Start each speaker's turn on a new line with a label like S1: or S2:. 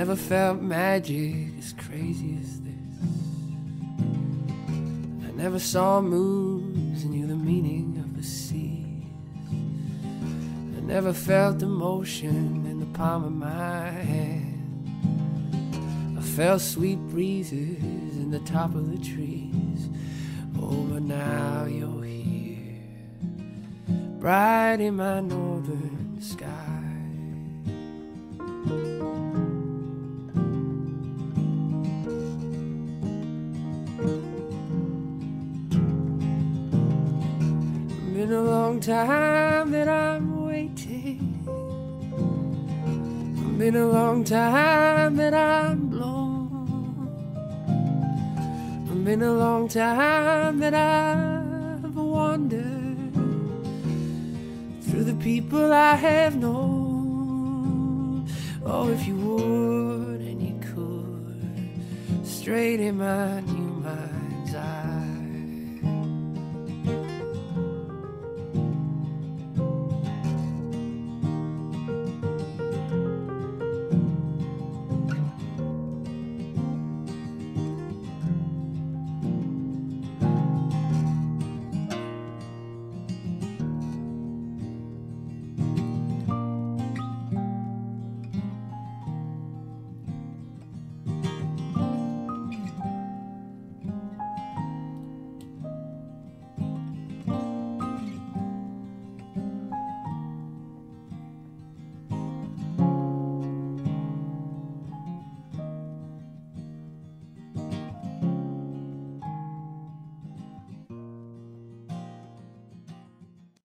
S1: never felt magic as crazy as this. I never saw moons and knew the meaning of the seas. I never felt emotion in the palm of my hand. I felt sweet breezes in the top of the trees. Oh, but now you're here, bright in my northern sky. Been a long time that I'm waiting. Been a long time that I'm blown. Been a long time that I've wandered through the people I have known. Oh, if you would and you could, straight in my new mind's eye.